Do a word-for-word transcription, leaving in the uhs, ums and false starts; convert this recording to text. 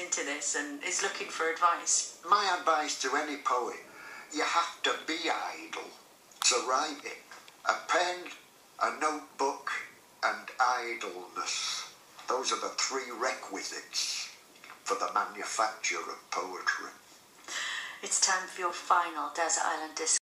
listening to this and is looking for advice? My advice to any poet, you have to be idle to write it. A pen, a notebook and idleness. Those are the three requisites for the manufacture of poetry. It's time for your final Desert Island Disco.